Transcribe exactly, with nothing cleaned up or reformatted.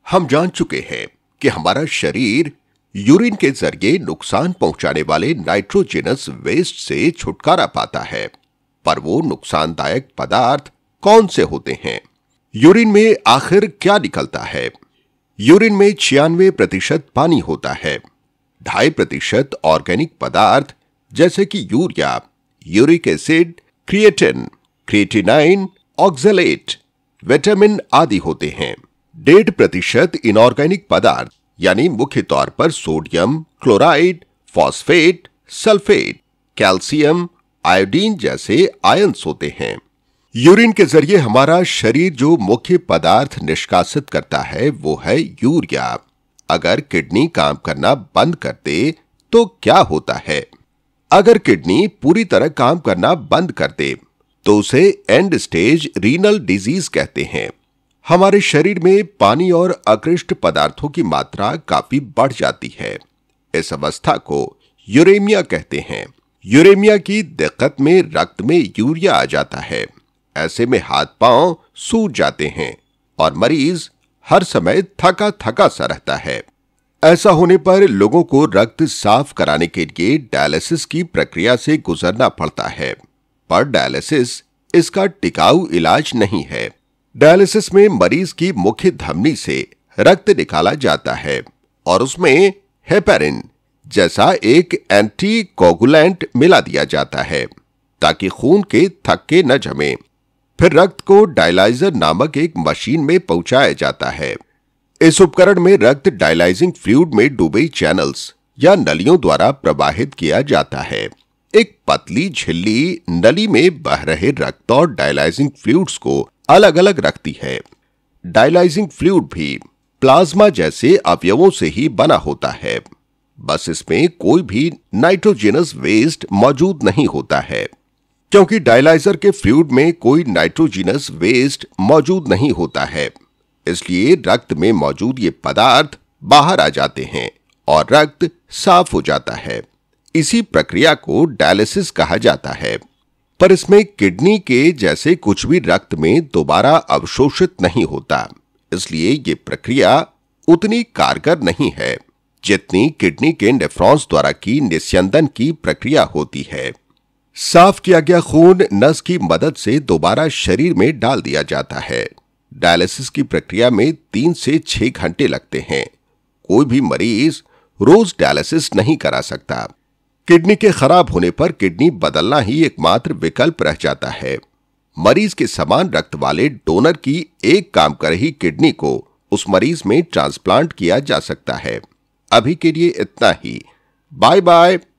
हम जान चुके हैं कि हमारा शरीर यूरिन के जरिए नुकसान पहुंचाने वाले नाइट्रोजनस वेस्ट से छुटकारा पाता है, पर वो नुकसानदायक पदार्थ कौन से होते हैं? यूरिन में आखिर क्या निकलता है? यूरिन में छियानवे प्रतिशत पानी होता है, ढाई प्रतिशत ऑर्गेनिक पदार्थ जैसे कि urea, uric acid, creatine, creatinine, oxalate, vitamin आदि होते हैं। डेढ़ प्रतिशत इनऑर्गेनिक पदार्थ यानी मुख्य तौर पर sodium, chloride, phosphate, sulphate, calcium, iodine जैसे आयंस होते हैं। यूरिन के जरिए हमारा शरीर जो मुख्य पदार्थ निष्कासित करता है वो है यूरिया। अगर किडनी काम करना बंद कर दे तो क्या होता है? अगर किडनी पूरी तरह काम करना बंद कर दे तो उसे एंड स्टेज रीनल डिजीज कहते हैं। हमारे शरीर में पानी और अकृष्ट पदार्थों की मात्रा काफी बढ़ जाती है। इस अवस्था को यूरेमिया कहते हैं। यूरेमिया की दिक्कत में रक्त में यूरिया आ जाता है। ऐसे में हाथ पांव सूज जाते हैं और मरीज हर समय थका थका सा रहता है। ऐसा होने पर लोगों को रक्त साफ कराने के लिए डायलिसिस की प्रक्रिया से गुजरना पड़ता है, पर डायलिसिस इसका टिकाऊ इलाज नहीं है। डायलिसिस में मरीज की मुख्य धमनी से रक्त निकाला जाता है और उसमें हेपेरिन जैसा एक एंटी कोगुलेंट मिला दिया जाता है ताकि खून के थक्के न जमे। फिर रक्त को डायलाइजर नामक एक मशीन में पहुंचाया जाता है। इस उपकरण में रक्त डायलाइजिंग फ्लूइड में डूबे चैनल्स या नलियों द्वारा प्रवाहित किया जाता है। एक पतली झिल्ली नली में बह रहे रक्त और डायलाइजिंग फ्लूइड्स को अलग अलग रखती है। डायलाइजिंग फ्लूइड भी प्लाज्मा जैसे अवयवों से ही बना होता है, बस इसमें कोई भी नाइट्रोजनस वेस्ट मौजूद नहीं होता है। क्योंकि डायलाइजर के फ्लूइड में कोई नाइट्रोजनस वेस्ट मौजूद नहीं होता है, इसलिए रक्त में मौजूद ये पदार्थ बाहर आ जाते हैं और रक्त साफ हो जाता है। इसी प्रक्रिया को डायलिसिस कहा जाता है। पर इसमें किडनी के जैसे कुछ भी रक्त में दोबारा अवशोषित नहीं होता, इसलिए ये प्रक्रिया उतनी कारगर नहीं है जितनी किडनी के नेफ्रॉन्स द्वारा की निस्यंदन की प्रक्रिया होती है। साफ किया गया खून नस की मदद से दोबारा शरीर में डाल दिया जाता है। डायलिसिस की प्रक्रिया में तीन से छह घंटे लगते हैं। कोई भी मरीज रोज डायलिसिस नहीं करा सकता। किडनी के खराब होने पर किडनी बदलना ही एकमात्र विकल्प रह जाता है। मरीज के समान रक्त वाले डोनर की एक काम कर रही किडनी को उस मरीज में ट्रांसप्लांट किया जा सकता है। अभी के लिए इतना ही। Bye bye.